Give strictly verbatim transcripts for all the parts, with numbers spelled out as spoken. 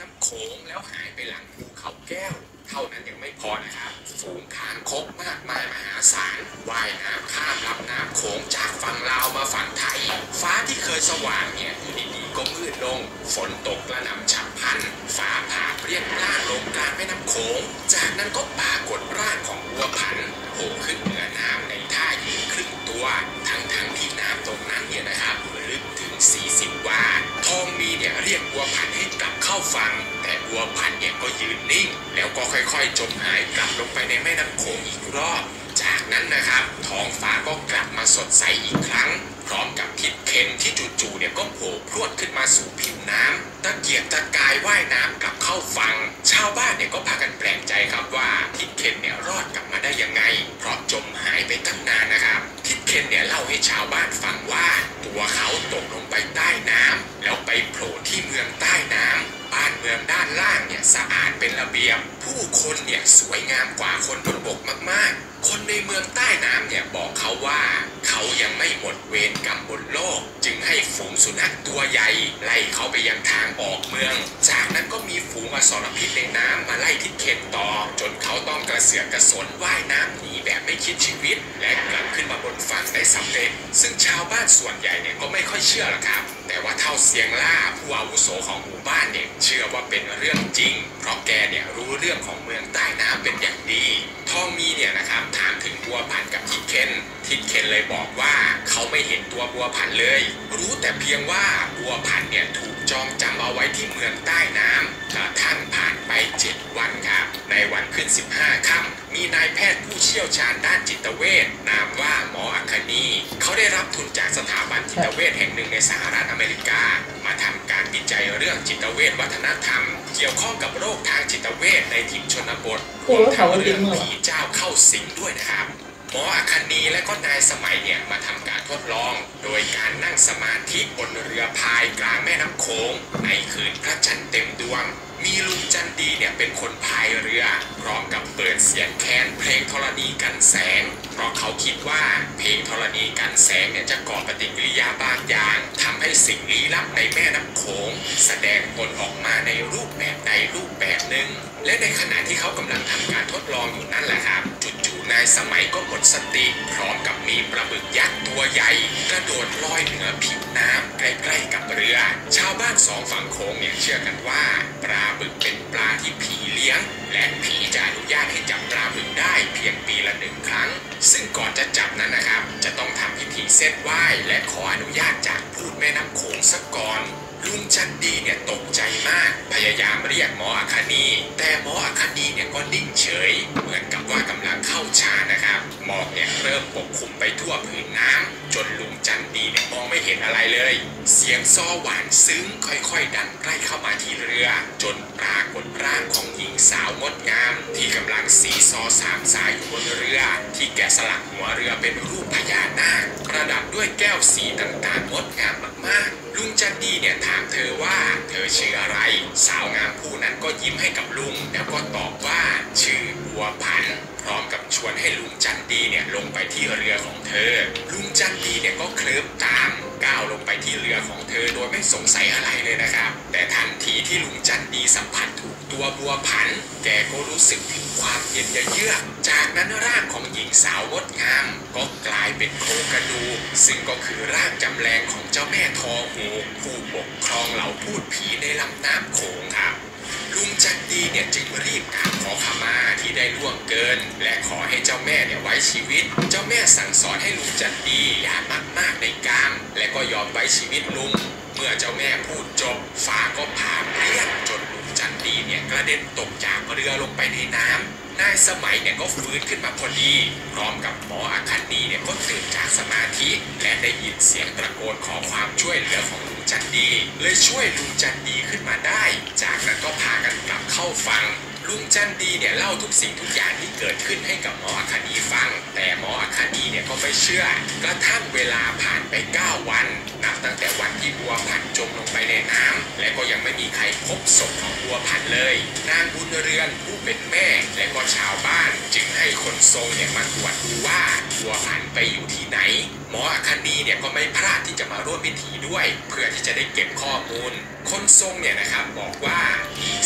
น้ำโขงแล้วหายไปหลังภูเขาแก้วเท่านั้นยังไม่พอนะครับฝูงคางคกมากมายมหาศาลว่ายน้ำข้ามลำน้ำโขงจากฝั่งลาวมาฝั่งไทยฟ้าที่เคยสว่างเนี่ยอยู่ดีๆก็มืดลงฝนตกกระหน่ำฉับพลันฟ้าผ่าเปรี้ยงล่างลงกลางแม่น้ำโขงจากนั้นก็ปรากฏร่างของบัวผันโผล่ขึ้นเหนือน้ำในท่ายืนครึ่งตัวทั้งๆ ท, ที่น้ำตรงนั้นเนี่ยนะครับลึกถึงสี่สิบวาทองมีเนี่ยเรียกบัวผันให้กลับเข้าฝั่งแต่บัวผันเนี่ยก็ยืนนิ่งแล้วก็ค่อยๆจมหายกลับลงไปในแม่น้ำโขงอีกรอบจากนั้นนะครับท้องฟ้าก็กลับมาสดใสอีกครั้งพร้อมกับทิศเคนที่จู่ๆเนี่ยก็โผล่พรวดขึ้นมาสู่ผิวน้ำตะเกียกตะกายว่ายน้ำกลับเข้าฝั่งชาวบ้านเนี่ยก็พากันแปลกใจครับว่าทิศเคนเนี่ยรอดกลับมาได้ยังไงเพราะจมหายไปตั้งนานนะครับทิศเคนเนี่ยเล่าให้ชาวบ้านฟังว่าตัวเขาตกลงไปใต้น้ำแล้วไปโผล่ที่เมืองใต้น้ำบ้านเมืองด้านล่างเนี่ยสะอาดเป็นระเบียบผู้คนเนี่ยสวยงามกว่าคนบนบกมากๆคนในเมืองใต้น้ำเนี่ยบอกเขาว่าเขายังไม่หมดเวรกรรมบนโลกจึงให้ฝูงสุนัขตัวใหญ่ไล่เขาไปยังทางออกเมืองจากนั้นก็มีฝูงอสรพิษในน้ำมาไล่ทิศเคนต่อจนเขาต้องกระเสือกกระสนว่ายน้ำหนีแบบไม่คิดชีวิตและกลับขึ้นมาบนฝั่งได้สำเร็จซึ่งชาวบ้านส่วนใหญ่เนี่ยก็ไม่ค่อยเชื่อหรอกครับแต่ว่าเท่าเสียงล่าผู้อาวุโสของหมู่บ้านเนี่ยเชื่อว่าเป็นเรื่องจริงเพราะแกเนี่ยรู้เรื่องของเมืองใต้น้ำเป็นอย่างดีทองมีเนี่ยนะครับถามถึงบัวผันกับทิศเคนทิศเคนเลยบอกว่าเขาไม่เห็นตัวบัวผันเลยรู้แต่เพียงว่าบัวผันเนี่ยถูกจองจำเอาไว้ที่เมืองใต้น้ำกระทั่งผ่านไปเจ็ดวันครับในวันขึ้นสิบห้าค่ำมีนายแพทย์ผู้เชี่ยวชาญด้านจิตเวชนามว่าหมออัคนีเขาได้รับทุนจากสถาบันจิตเวชแห่งหนึ่งในสหรัฐอเมริกามาทำการวิจัยเรื่องจิตเวชวัฒนธรรมเกี่ยวข้องกับโรคทางจิตเวชในถิ่นชนบทรวมทั้งเรื่องผีเจ้าเข้าสิงด้วยนะครับหมออัคนีและก็นายสมัยเนี่ยมาทำการทดลองโดยการนั่งสมาธิบนเรือพายกลางแม่น้ำโขงในคืนพระจันทร์เต็มดวงมีลุงจันดีเนี่ยเป็นคนพายเรือพร้อมกับเปิดเสียงแคนเพลงธรณีกันแสงเพราะเขาคิดว่าเพลงธรณีกันแสงเนี่ยจะก่อปฏิกิริยาบางอย่างทำให้สิ่งลี้ลับในแม่น้ำโขงแสดงตนออกมาในรูปแบบใดรูปแบบหนึ่งและในขณะที่เขากำลังทำการทดลองอยู่นั่นแหละครับจู่ๆนายสมัยก็หมดสติพร้อมกับมีปลาบึกยักษ์ตัวใหญ่กระโดดลอยเหนือผิวน้ำใกล้ๆกับเรือชาวบ้านสองฝั่งโขงเนี่ยเชื่อกันว่าปลาบึกเป็นปลาที่ผีเลี้ยงและผีจะอนุญาตให้จับปลาบึกได้เพียงปีละหนึ่งครั้งซึ่งก่อนจะจับนั้นนะครับจะต้องทำพิธีเส้นไหว้และขออนุญาตจากพูดแม่น้ำโขงซะก่อนลุงจันดีเนี่ยตกใจมากพยายามเรียกหมออัคนีแต่หมออัคนีเนี่ยก็นิ่งเฉยเหมือนกับว่ากำลังเข้าฌานนะครับหมอกเนี่ยเริ่มปกคลุมไปทั่วผืนน้ำจนลุงจันดีเนี่ยมองไม่เห็นอะไรเลยเสียงซอหวานซึ้งค่อยๆดังใกล้เข้ามาที่เรือจนปรากฏร่างของหญิงสาวงดงามที่กำลังสีซอสามสายอยู่บนเรือที่แกะสลักหัวเรือเป็นรูปพญานาคประดับด้วยแก้วสีต่างๆงดงามมากๆลุงจันดีเนี่ยถามเธอว่าเธอชื่ออะไรสาวงามผู้นั้นก็ยิ้มให้กับลุงแล้วก็ตอบว่าชื่อบัวผันพร้อมกับชวนให้ลุงจันดีเนี่ยลงไปที่เรือของเธอลุงจันดีเนี่ยก็เคลิ้มตามก้าวลงไปที่เรือของเธอโดยไม่สงสัยอะไรเลยนะครับแต่ทันทีที่ลุงจันดีสัมผัสถูกตัวบัวผันแกก็รู้สึกถึงความเย็นเยือกจากนั้นร่างของหญิงสาวงดงามก็กลายเป็นโครงกระดูกซึ่งก็คือร่างจำแรงของเจ้าแม่ทอหูผู้ปกครองเหล่าพูดผีในลำน้ำโขงครับลุงจันดีเนี่ยจึงรีบกราบขอขมาที่ได้ล่วงเกินและขอให้เจ้าแม่เนี่ยไว้ชีวิตเจ้าแม่สั่งสอนให้ลุงจันดีอย่ามากมากในกามและก็ยอมไว้ชีวิตลุงเมื่อเจ้าแม่พูดจบฟ้าก็ผ่าเปรี้ยงจนลุงจันดีเนี่ยกระเด็นตกจากเรือลงไปในน้ำนายสมัยเนี่ยก็ฟื้นขึ้นมาพอดีพร้อมกับหมออัคนีเนี่ยก็ตื่นจากสมาธิและได้ยินเสียงตะโกนขอความช่วยเหลือของลุงจันดีเลยช่วยลุงจันดีขึ้นมาได้จากนั้นก็พากันกลับเข้าฝั่งลุงจันดีเนี่ยเล่าทุกสิ่งทุกอย่างที่เกิดขึ้นให้กับหมออัคนีฟังแต่หมออัคนีเนี่ยก็ไม่เชื่อกระทั่งเวลาผ่านไปเก้าวันนับตั้งแต่วันที่บัวผันจมลงไปในน้ำและก็ยังไม่มีใครพบศพของบัวผันเลยนางบุญเรือนผู้เป็นแม่และก็ชาวบ้านจึงให้คนทรงเนี่ยมาตรวจดูว่าบัวผันไปอยู่ที่ไหนหมออัคนีเนี่ยก็ไม่พลาดที่จะมาร่วมพิธีด้วยเพื่อที่จะได้เก็บข้อมูลคนทรงเนี่ยนะครับบอกว่าอีก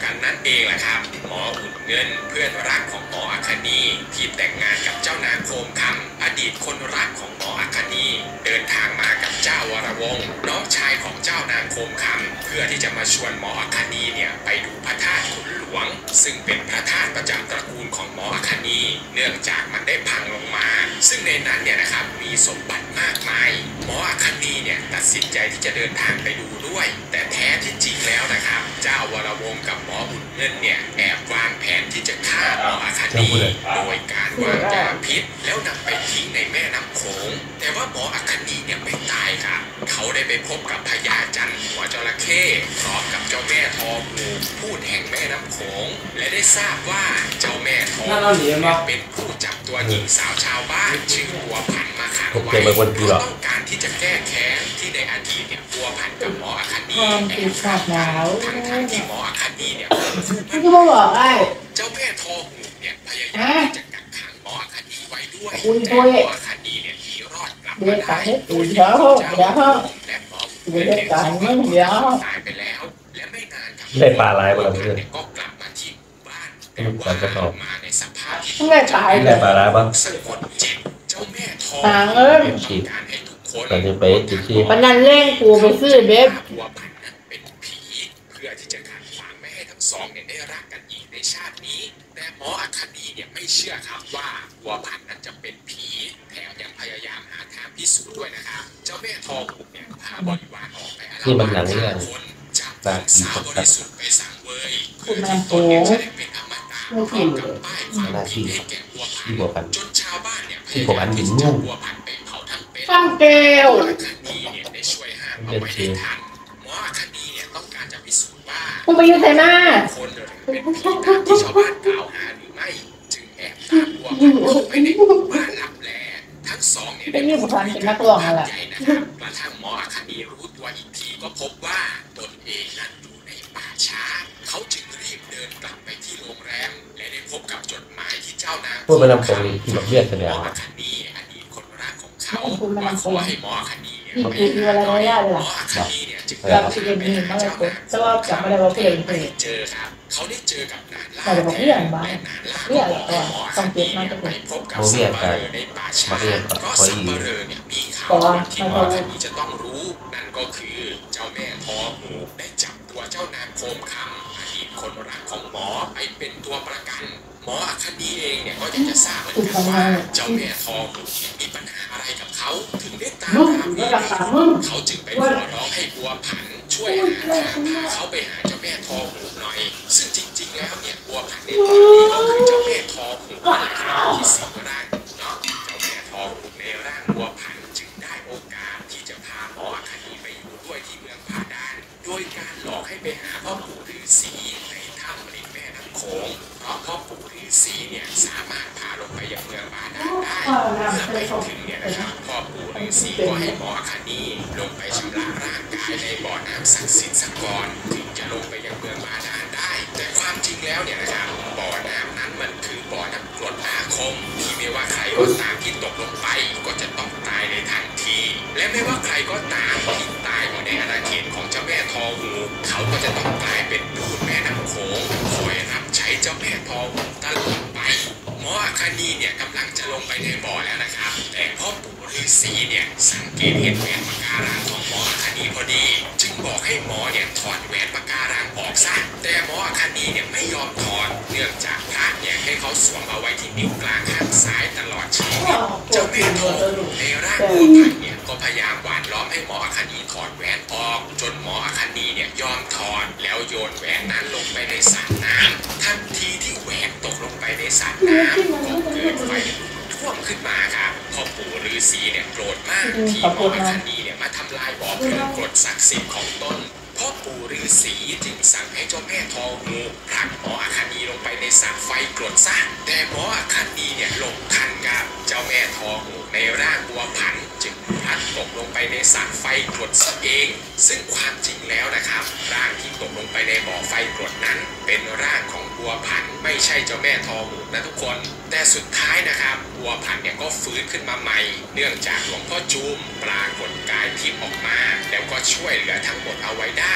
กันนั่นเองแหละครับหมออุ่นเงินเพื่อนรักของหมออัคนีที่แต่งงานกับเจ้านางโคมคำอดีตคนรักของหมออัคนีเดินทางมากับเจ้าวรวงศ์น้องชายของเจ้านางโคมคำเพื่อที่จะมาชวนหมออัคนีเนี่ยไปดูพระธาตุขุนหลวงซึ่งเป็นพระธาตุประจำตระกูลของหมออัคนีเนื่องจากมันได้พังลงมาซึ่งในนั้นเนี่ยนะครับมีสมบัติมากมายหมออัคนีเนี่ยตัดสินใจที่จะเดินทางไปดูด้วยแต่แท้ที่จริงแล้วนะครับเจ้าวรวงศ์กับหมออุ่นเงินเนี่ยแอบวางแผนที่จะฆ่าหมออัคนีโดยการวางยาพิษแล้วนำไปทิ้งในแม่น้ำโขงแต่ว่าหมออัคนีเนี่ยไม่ตายครับเขาได้ไปพบกับพญาจันทร์หัวจระเข้พร้อมกับเจ้าแม่ทองูพูดแห่งแม่น้ำโขงและได้ทราบว่าเจ้าแม่ทองูเป็นผู้จับตัวหญิงสาวชาวบ้านชื่อบัวผันมาขังไว้เพราะต้องการที่จะแก้แค้นที่ในอดีตเนี่ยบัวผันกับหมออัคนีแอบรักกันทั้งๆที่หมออัคนีเนี่ยไม่ก็บอกไอ้เจ้าแม่ทองูเนี่ยพยายามจะกักขังหมออัคนีไว้ด้วยแต่หมออัคนีเนี่ยหนีรอดกลับมาได้โดยที่เจ้าและหมอเงินเนี่ยตายไปแล้วและไม่นานครับได้ปลาลายไปแล้วเพื่อนก็กลับมาที่บ้านแต่ว่ามาในสภาพที่ไม่ตายได้ปลาลายบ้างสะกดจิตเจ้าแม่ทองเงินการให้ทุกคนแต่จะไปจิตที่ปนันเล่งกูไปซื้อเบ็บบัวผันนั้นเป็นผีเพื่อที่จะขัดขวางไม่ให้ทั้งสองเนี่ยได้รักกันอีกในชาตินี้แต่หมออัคนีเนี่ยไม่เชื่อครับว่าบัวผันนั้นจะเป็นผีแถมยังพยายามหาทางพิสูจน์ด้วยนะครับเจ้าแม่ทองเนี่ยพาบริวารออกไปอาละวาดฆ่าคนจับหญิงสาวบริสุทธิ์ไปสังเวยเพื่อที่ตนเนี่ยจะได้เป็นอมตะพร้อมกับป้ายความผิดให้แก่บัวผันจนชาวบ้านเนี่ยพยายามที่จะจับบัวผันไปเผาทั้งเป็นตั้งแก้วอัคนีเนี่ยได้ช่วยห้ามเอาไว้ได้ทันหมออัคนีเนี่ยต้องการจะพิสูจน์ว่าคุณไปยืนใส่หน้าคนหรือเป็นผีตามที่ชาวบ้านกล่าวหาหรือไม่จึงแอบตามบัวผันเข้าไปในหมู่บ้านลับแลทั้งสองเนี่ยได้พูดคุยกันใหญ่นะครับกระทั่งหมออัคนีรู้ตัวอีกทีก็พบว่าตนเองนั้นอยู่ในป่าช้าเขาจึงรีบเดินกลับไปที่โรงแรมและได้พบกับจดหมายที่เจ้านางพูดไปนำตรงที่แบบเรียกแสดงหมออัคนีอดีตคนรักของเขาว่าขอให้หมออัคนีเนี่ยไปหาหมออัคนีเนี่ยจึงเดินทางไปหาเจ้านางแต่ว่าจับไม่ได้ว่าเพื่อนไปเจอครับเขาได้เจอกับนางล่าแท้และนางล่าก็บอกให้หมออัคนีเนี่ยไปพบกับสัปเหร่อในป่าช้าเพราะสัปเหร่อเนี่ยมีข่าวที่หมออัคนีจะต้องรู้นั่นก็คือเจ้าแม่ทองูได้จับตัวเจ้านางโคมคำอดีตคนรักของหมอไปเป็นตัวประกันหมออัคนีเองเนี่ยก็อยากจะทราบเหมือนกันว่าเจ้าแม่ทองูมีปัญหาอะไรกับเขาถึงได้ตามหาพี่เขาจึงไปขอร้องให้บัวผันช่วยหาทางพาเขาไปหาเจ้าแม่ทองูหน่อยซึ่งจริงๆแล้วเนี่ยบัวผันในตอนนี้ก็คือเจ้าแม่ทองูที่สิงร่างเนาะเจ้าแม่ทองูในร่างบัวผันจึงได้โอกาสที่จะพาหมออัคนีไปอยู่ด้วยที่เมืองพาดานโดยการหลอกให้ไปหาพ่อปู่ฤาษีในถ้ำริมแม่น้ำโขงเพราะพ่อปู่ฤาษีเนี่ยสามารถพาลงไปยังเมืองบาดาลได้เมื่อไปถึงเนี่ยนะครับพ่อปู่ฤาษีก็ให้หมออัคนีลงไปชำระร่างกายในบ่อน้ำศักดิ์สิทธิ์สักก่อนถึงจะลงไปยังเมืองบาดาลได้แต่ความจริงแล้วเนี่ยนะครับบ่อน้ำนั้นมันคือบ่อน้ำกรดอาคมที่ไม่ว่าใครก็ตามที่ตกลงไปก็จะต้องตายในทันทีและไม่ว่าใครก็ตามที่ตายอยู่ในอาณาเขตของเจ้าแม่ทองูเขาก็จะต้องกลายเป็นทูตแม่น้ำโขงคอยรับใช้เจ้าแม่ทองูตลอดไปหมออัคนีเนี่ยกำลังจะลงไปในบ่อแล้วนะครับแต่พ่อปู่ฤาษีเนี่ยสังเกตเห็นแหวนปะการังของหมออัคนีพอดีจึงบอกให้หมอเนี่ยถอดแหวนปะการังออกซะแต่หมออัคนีเนี่ยไม่ยอมถอดเนื่องจากพระเนี่ยให้เขาสวมเอาไว้ที่นิ้วกลางข้างซ้ายตลอดชีวิตเจ้าแม่ทองูในร่างบัวผันเนี่ยก็พยายามหวานล้อมให้หมออัคนีถอดแหวนออกจนหมออัคนีเนี่ยยอมถอดแล้วโยนแหวนนั้นลงไปในสระน้ำทันทีที่แหวนตกลงไปในสระน้ำก็เกิดไฟท่วมขึ้นมาครับพ่อปู่ฤาษีเนี่ยโกรธมากที่หมออัคนีเนี่ยมาทำลายบ่อเพลิงกรดศักดิ์สิทธิ์ของตนพ่อปู่ฤาษีจึงสั่งให้เจ้าแม่ทองูผลักหมออัคนีลงไปในสระไฟกรดซะแต่หมออัคนีเนี่ยหลบทันครับเจ้าแม่ทองูในร่างบัวผันจึงพลัดตกลงไปในสระไฟกรดซะเองซึ่งความจริงแล้วนะครับร่างที่ตกลงไปในบ่อไฟกรดนั้นเป็นร่างของบัวผันไม่ใช่เจ้าแม่ทองูนะทุกคนแต่สุดท้ายนะครับบัวผันเนี่ยก็ฟื้นขึ้นมาใหม่เนื่องจากหลวงพ่อจูมปรากฏกายทิพย์ออกมาแล้วก็ช่วยเหลือทั้งหมดเอาไว้ได้ป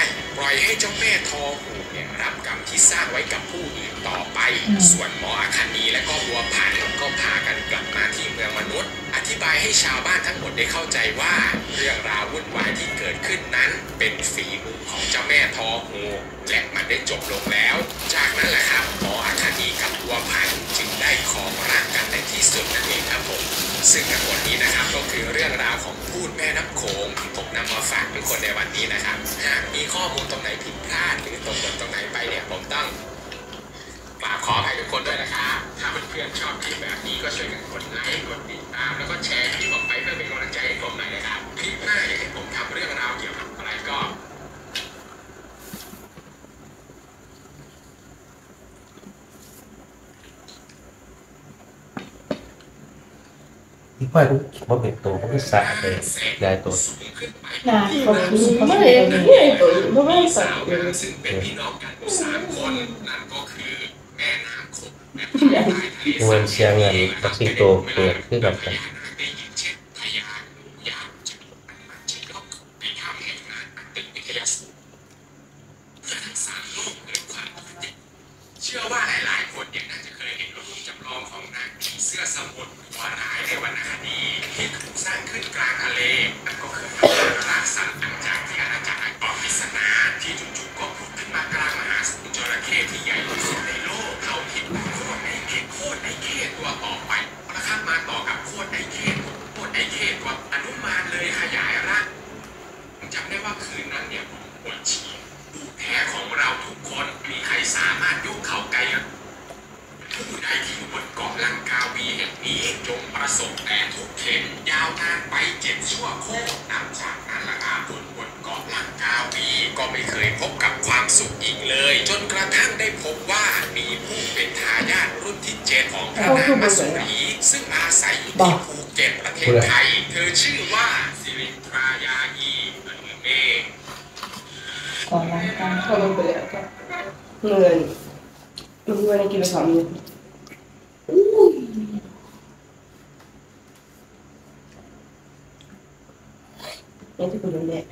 ล่อยให้เจ้าแม่ทอหูเนี่ยรับกรรมที่สร้างไว้กับผู้อื่นต่อไปส่วนหมออาคานีและก็บัวผันก็พากันกลับมาที่เมืองมนุษย์อธิบายให้ชาวบ้านทั้งหมดได้เข้าใจว่าเรื่องราววุ่นวายที่เกิดขึ้นนั้นเป็นฝีมือของเจ้าแม่ทอหูและมันได้จบลงแล้วจากนั้นแหละครับหมออาคานีกับบัวผันจึงได้ครองรักกันในที่สุดนั่นเองครับผมซึ่งทั้งหมดนี้นะครับก็คือเรื่องราวของพูดแม่น้ำโขงที่ผมนำมาฝากทุกคนในวันนี้นะครับหากมีข้อมูลตรงไหนผิดพลาดหรือตรงบทตรงไหนไปเนี่ยผมต้องกราบขอให้ทุกคนด้วยนะครับถ้าเพื่อนๆชอบคลิปแบบนี้ก็ช่วยกันกดไลค์กดติดตามแล้วก็แชร์คลิปออกไปเพื่อเป็นกำลังใจให้ผมหน่อยนะครับคลิปหน้าอยากให้ผมทำเรื่องราวเกี่ยวกับอะไรก็ที่พ่อยกูว่าเป็นตัวเขาคือสะไปย้ายตัวนะขอบคุณเขาไม่ไม่เห็เห็นนไม่เห็นตัวไม่ไม่พี่ใส่สาวเลยนะซึ่งเป็นพี่น้องกันอยู่สามคนนั่นก็คือแม่น้ำโขงแม่เงินเชียงเงินกับสิงโตเกิดขึ้นกับกันได้ยินเช่นพยานยามจะมันจะยกไปทำให้งานตึกวิทยาศาสตร์เพื่อทั้งสามโลกเกิดความปกติเชื่อว่าหลายๆคนเนี่ยน่าจะเคยเห็นรูปจำลองของนางผีเสื้อสมุทรตัวร้ายในวรรณคดีที่ถูกสร้างขึ้นกลางทะเลนั่นก็คือพญาราสันหลังจากที่อาณาจักรอังกอร์พิศนาที่จู่ๆก็ผุดขึ้นมากลางมหาสมุทรจระเข้ที่ใหญ่ที่สุดในโลกเขาคิดว่าโคตรไอ้เกศโคตรไอ้เกศตัวต่อไปแล้วข้ามมาต่อกับโคตรไอ้เกศโคตรไอ้เกศตัวอนุมานเลยขยายร่างจำได้ว่าคืนนั้นเนี่ยผมปวดฉี่ดูแท้ของเราทุกคนมีใครสามารถยกเข่าไกลผู้ใดที่อยู่บนเกาะลังกาวีแห่งนี้จงประสบแต่ทุกเข็นยาวนานไปเจ็ดชั่วโคตรนับจากนั้นละอาบนบนเกาะลังกาวีก็ไม่เคยพบกับความสุขอีกเลยจนกระทั่งได้พบว่ามีผู้เป็นทายาทรุ่นที่เจ็ดของพระนางมัสรีซึ่งอาศัยอยู่ที่ภูเก็ตประเทศไทยเธอชื่อว่าสิรินทรายายีเมืองเมฆก่อนล้างตาเขาลงไปแล้วก็เงินลงเงินกินไปสองมื้อนี่ที่คุณเล่น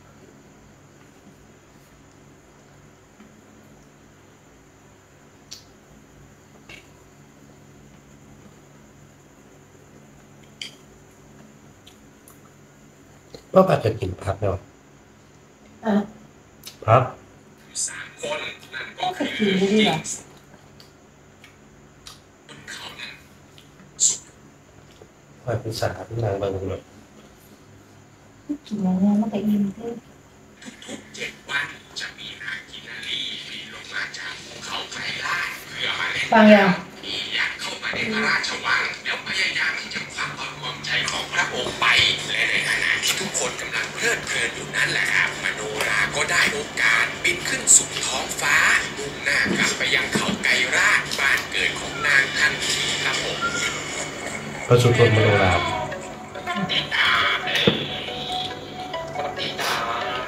ว่าอาจจะกินพักเนาะอ่ะพักสามคนนั่นก็คือกินได้เหรอบนเขานั้นพ่อยเป็นสาที่นางบางแบบกินแล้วเนี่ยมันก็อิ่มขึ้นทุกเจ็ดวันจะมีนางกินนารีบินลงมาจากภูเขาไกรลาดเพื่อมาเล่นฟังยังที่อยากเข้ามาในพระราชวังแล้วพยายามที่จะคว้าเอาดวงใจของพระองค์ไป และในขณะที่ทุกคนกำลังเพลิดเพลินอยู่นั่นแหละครับมโนราก็ได้โอกาสบินขึ้นสู่ท้องฟ้ามุ่งหน้ากลับไปยังเขาไกรลาดบ้านเกิดของนางทันทีครับผมพระสุทนมโนราติดตามเลยกดติดตาม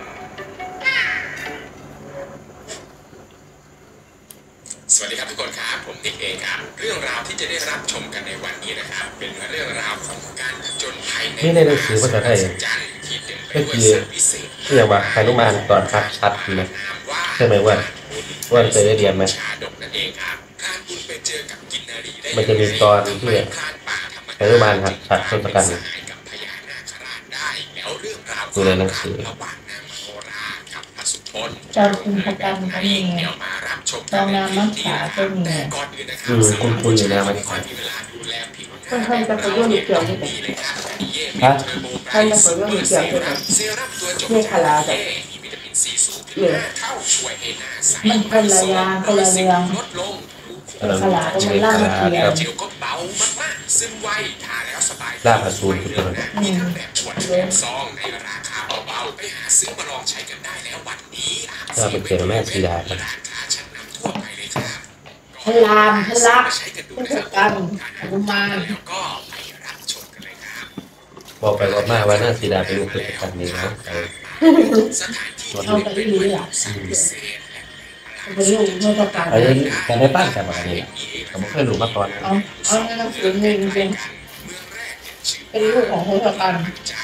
สวัสดีครับทุกคนครับผมนิกเองครับเรื่องราวที่จะได้รับชมกันในวันนี้นะครับเป็นเรื่องราวของการผจญภัยในนี่ในหนังสือภาษาไทยที่เต็มไปก็ด้วยคือสัตว์วิเศษที่อย่างว่าฮานุมานตอนพักชัดนะใช่ไหมว่าว่าเคยได้เรียนไหมชาดกนั่นเองครับการบุญไปเจอกับกินนารีได้มันจะมีตอนที่พรานป่าธรรมฮานุมานหักชัดทศกัณฐ์สหายกับพญานาคราชได้แล้วเรื่องราวดูในหนังสือระหว่างนางมโนรากับพระสุทนเจ้าคุณพระกันก็มีไงเดี๋ยวมารับชมเจ้านางมังสาก็มีไงแต่ก่อนอื่นนะครัอืมคุณคุณอยู่นะมันค่อยมีเวลาดูแลผิวหท่านท่านจะไปร่วมมีเกี่ยวด้วยกันเลยครับฮะท่านจะไปร่วมมีเกี่ยวด้วยกันเซรั่มตัวจบเรียกคาราแบบมีวิตามินซีสูงถึงเนี่ยห้าเท่าช่วยให้หน้าใสมันคนละอย่างคนละเรื่องลดลงเออขลาก็มันล่างมาเขียนเจลก็เบามากๆซึมไวทาแล้วสบายลาบอสูรทุกคนมีทั้งแบบขวดแบบซองในราคาเบาๆไปหาซื้อมาลองใช้กันได้แล้ววันนี้ลาบเป็นเจลแม่สีดาครับร้านค้าชั้นนำทั่วไปเลยครับพลามพลักใช้กันดูพนะคระรับกันอนุมานแล้วก็ไปรับชมกันเลยครับบอกไปบอกมาว่าน่าสีดาเป็นลูกศิษย์กันนี้นะเออสถานที่เอาไปอีหลีอ่ะสัตว์พิเศษเป็นลูกไม่ประกันอันนี้การได้บ้านกันแบบนี้ผมไม่เคยรู้มาก่อนเอาเอาในหนังสือหนึ่งเป็นเป็นลูกของพระกันจากโบ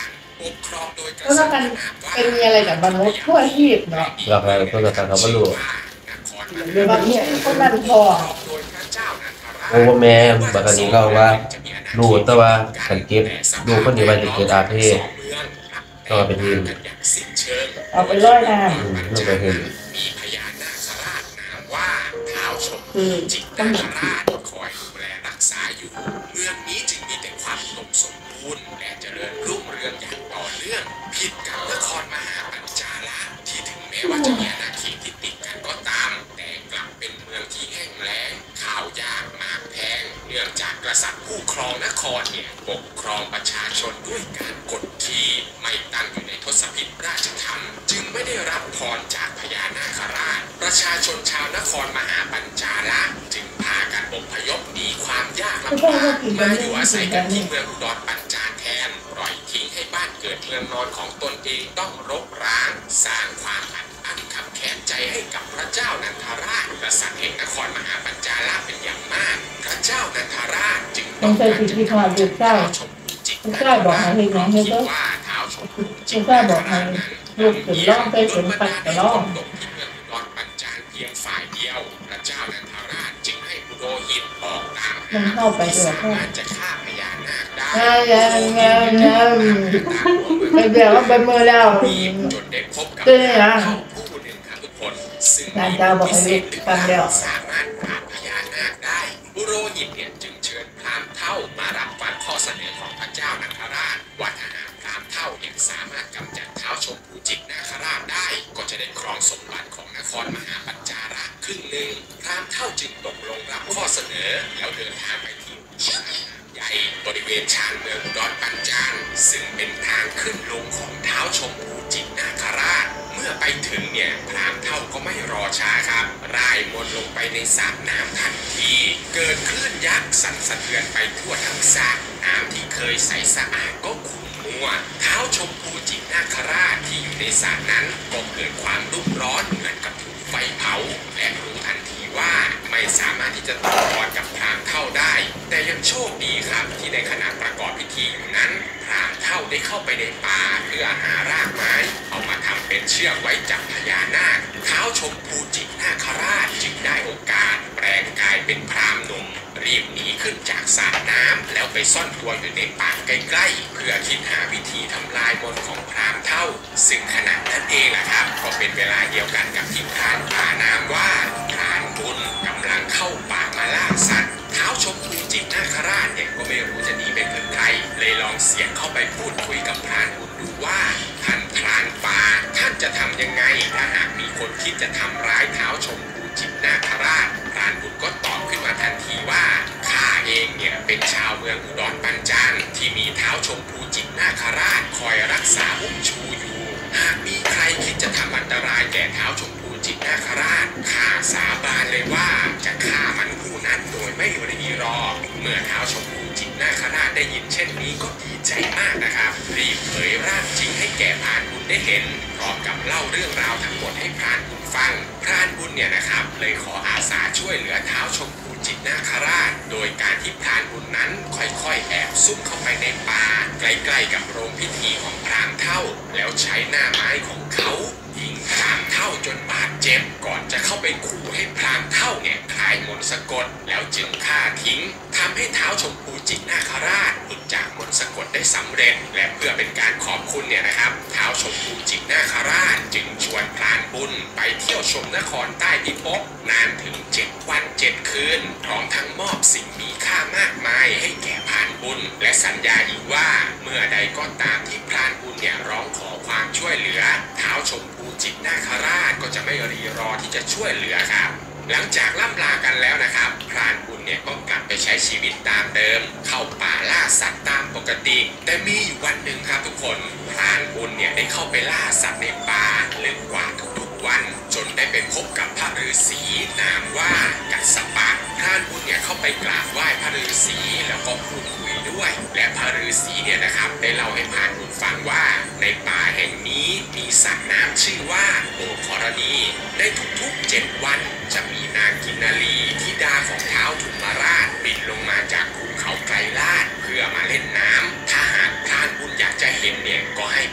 ปกครองโดยกก็ถ้ากันเป็นมีอะไรกับมนุษย์ทั่วทีบเนาะหลักอะไรก็จะทำเขาไม่รู้หรือบางทีคนนั้นพอโอ้แม่บัดนี้เราว่ารู้แต่ว่าสังเกตดูคนนี้ว่าจะเกิดอาเพศต้องเอาไปทิ้งเอาไปร้อยน้อืมต้องไปเห็นมีพญานาคราชนามว่าท้าวชมำคือจิตต้นาองคราชคอยดูแลรักษาอยู่ เมืองนี้จึงมีแต่ความอุดมสมบูรณ์และเจริญรุ่งเรืองอย่างต่อเนื่องผิดกับนครมหาปัญจาละที่ถึงแม้ว่าจะมีอาณาเขตที่ติดกันก็ตาม แต่กลับเป็นเมืองที่แห้งแล้งข้าวยากหมากแพงเนื่องจากกษัตริย์ผู้ครองนครเนี่ยปกครองประชาชนด้วยการกดขี่ไม่ตั้งอยู่ในทศพิธราชธรรมจึงไม่ได้รับพรจากพญานาคราชประชาชนชาวนครมหาปัญจาละจึงพากันอพยพหนีความยากลำบากมาอยู่อาศัยกันที่เมืองอุดรปัญจาแทนปล่อยทิ้งให้บ้านเกิดเมืองนอนของตนเองต้องรกร้างสร้างความอัดอั้นขับแค้นใจให้กับพระเจ้านันทราชกษัตริย์แห่งนครมหาปัญจาละเป็นอย่างมากพระเจ้านันทราชจึงต้องใช้สิทธิความเดือดเจ้าไม่กล้าบอกให้น้องเฮ้ยก็ไม่กล้าบอกให้ลูกถึงล่องไปถึงปัดกระล่องนอนปัญจานเพียงฝ่ายเดียวพระเจ้านันทราชจึงให้ปุโรหิตออกตามหาผู้ที่สามารถจะฆ่าพญานาคได้ยังยังยังไปเดี๋ยวไปเมื่อแล้วจนได้พบกับเจ้าผู้หนึ่งครับทุกคนซึ่งนายเจ้าบอกให้ลูกฟังเดียวสามารถปราบพญานาคได้ปุโรหิตเนี่ยจึงเชิญพราหมณ์เท่ามารับฟังข้อเสนอของพระเจ้านันทราชว่าถ้าหากพราหมณ์เท่าเนี่ยสามารถกำจัดท้าวชมพูจิตนาคราชได้ก็จะได้ครองสมบัติของนครมหาปัญจาระครึ่งหนึ่งพราหมณ์เท่าจึงตกลงรับข้อเสนอแล้วเดินทางไปที่ใหญ่บริเวณชานเมืองอุดรปัญจานซึ่งเป็นทางขึ้นลงของท้าวชมพูจิตนาคราชเมื่อไปถึงเนี่ยพราหมณ์เท่าก็ไม่รอช้าครับร่ายมนต์ลงไปในสระน้ำทันทีเกิดคลื่นยักษ์สั่นสะเทือนไปทั่วทั้งสระน้ำที่เคยใสสะอาดก็ขุ่นมัวท้าวชมพูจิตนาคราชที่อยู่ในสระนั้นก็เกิดความรุ่มร้อนเหมือนกับถูกไฟเผาและรู้ทันทีว่าไม่สามารถที่จะต่อกรกับพราหมณ์เท่าได้แต่ยังโชคดีครับที่ในขณะประกอบพิธีอยู่นั้นพราหมณ์เท่าได้เข้าไปในป่าเพื่อหารากไม้เอามาทำเป็นเชือกไว้จับพญานาคท้าวชมพูจิตนาคราชจึงได้โอกาสแปลงกายเป็นพราหมณ์หนุ่มรีบหนีขึ้นจากสระน้ำแล้วไปซ่อนตัวอยู่ในป่าใกล้ๆเพื่อคิดหาวิธีทำลายมนต์ของพราหมณ์เท่าซึ่งขณะนั้นเองแหละครับก็เป็นเวลาเดียวกันกับที่พรานป่านามว่าพรานบุญกำลังเข้าป่ามาล่าสัตว์ท้าวชมพูจิตนาคราชเนี่ยก็ไม่รู้จะหนีไปพึ่งใครเลยลองเสียงเข้าไปพูดคุยกับพรานบุญดูว่าท่านพรานป่าท่านจะทำยังไงถ้าหากมีคนคิดจะทำร้ายท้าวชมพูจิตนาคราชพรานบุญก็ตอบขึ้นมาทันทีว่าข้าเองเนี่ยเป็นชาวเมืองอุดรปัญจานที่มีท้าวชมพูจิตนาคราชคอยรักษาอุ้มชูอยู่หากมีใครคิดจะทำอันตรายแก่ท้าวชมพูจิตนาคราชข้าสาบานเลยว่าจะฆ่ามันผู้นั้นโดยไม่รีรอเมื่อท้าวชมพูจิตนาคราชได้ยินเช่นนี้ก็ดีใจมากนะครับรีบเผยร่างจริงให้แก่พรานบุญได้เห็นพร้อมกับเล่าเรื่องราวทั้งหมดให้พรานบุญฟังพรานบุญเนี่ยนะครับเลยขออาสาช่วยเหลือท้าวชมพูจิตนาคราชโดยการที่พรานบุญนั้นค่อยๆแอบซุ่มเข้าไปในป่าใกล้ๆกับโรงพิธีของพรามเท่าแล้วใช้หน้าไม้ของเขายิงพรามเท่าจนบาดเจ็บก่อนจะเข้าไปขู่ให้พรามเท่าเนี่ยคลายมนต์สะกดแล้วจึงฆ่าทิ้งทำให้ท้าวชมพูจิตนาคราชหลุดจากมนต์สะกดได้สำเร็จและเพื่อเป็นการขอบคุณเนี่ยนะครับท้าวชมพูจิตนาคราชจึงชวนพรานบุญไปเที่ยวชมนครใต้พิภพนานถึงเจ็ดวันเจ็ดคืนพร้อมทั้งมอบสิ่งมีค่ามากมายให้แก่พรานบุญและสัญญาอีกว่าเมื่อใดก็ตามที่พรานบุญเนี่ยร้องขอความช่วยเหลือท้าวชมพูจิตนาคราชก็จะไม่รีรอที่จะช่วยเหลือครับหลังจากล่ำลากันแล้วนะครับพรานบุญเนี่ยก็กลับไปใช้ชีวิตตามเดิมเข้าป่าล่าสัตว์ตามปกติแต่มีอยู่วันหนึ่งครับทุกคนพรานบุญเนี่ยได้เข้าไปล่าสัตว์ในป่าลึกกว่าทุกๆวันจนได้ไปพบกับพระฤาษีนามว่ากัสสปะพรานบุญเนี่ยเข้าไปกราบไหว้พระฤาษีแล้วก็พูดคุยด้วยและพระฤาษีเนี่ยนะครับได้เล่าให้พรานบุญฟังว่าในป่าแห่งนี้มีสระน้ำชื่อว่าโอครณีในทุกๆเจ็ดวันจะมีนางกินนารีธิดาของท้าวธุมราชบินลงมาจากภูเขาไกรลาดเพื่อมาเล่นน้ำถ้าหากพรานบุญอยากจะเห็นเนี่ยก็ให้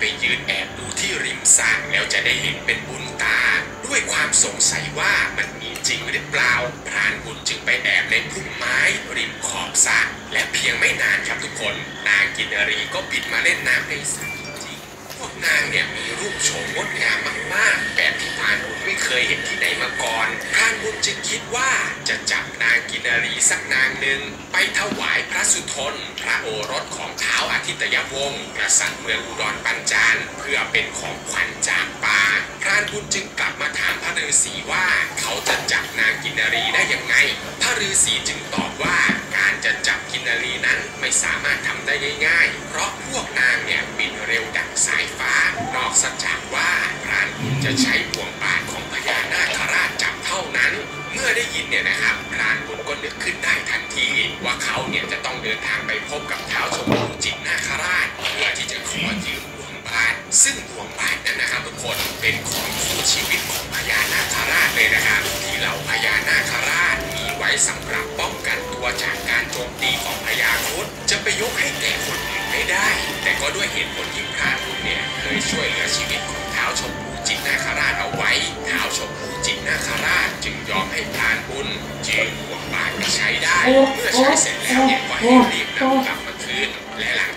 สระแล้วจะได้เห็นเป็นบุญตาด้วยความสงสัยว่ามันมีจริงหรือเปล่าพรานบุญจึงไปแอบในพุ่มไม้ริมขอบสระและเพียงไม่นานครับทุกคนนางกินนรีก็บินมาเล่นน้ำในสระพวกนางเนี่ยมีรูปโฉมงดงามมากๆแบบที่พรานบุญไม่เคยเห็นที่ไหนมาก่อนพรานบุญจึงคิดว่าจะจับนางกินนรีสักนางหนึ่งไปถวายพระสุทนพระโอรสของท้าวอาทิตยวงศ์กษัตริย์เมืองอุดรปัญจานเพื่อเป็นของขวัญจากป่าพรานบุญจึงกลับมาถามพระฤาษีว่าเขาจะจับนางกินนรีได้ยังไงพระฤาษีจึงตอบว่าการจะจับกินนรีนั้นไม่สามารถทำได้ง่ายๆเพราะพวกนางเนี่ยบินเร็วดังสายฟ้านอกจากว่าพรานบุญจะใช้บ่วงบาทของพญานาคราชจับเท่านั้นเมื่อได้ยินเนี่ยนะครับพรานบุญก็นึกขึ้นได้ทันทีว่าเขาเนี่ยจะต้องเดินทางไปพบกับท้าวชมพูจิตนาคราชเพื่อที่จะขอยืมบ่วงบาทซึ่งบ่วงบาทนั้นนะครับทุกคนเป็นของคู่ชีวิตของพญานาคราชเลยนะครับที่เหล่าพญานาคราชมีไว้สำหรับป้องกันตัวจากการโจมตีของพญาครุฑจะไปยกให้แก่คนอื่นไม่ได้แต่ก็ด้วยเหตุผลที่พรานบุญเนี่ยเคยช่วยเหลือชีวิตของท้าวชมพูจิตนาคราชเอาไว้ท้าวชมพูจิตนาคราชจึงยอมให้พรานบุญยืมบ่วงบาทไปใช้ได้เมื่อใช้เสร็จแล้วเนี่ยก็ให้รีบนำกลับมาคืนและหลัง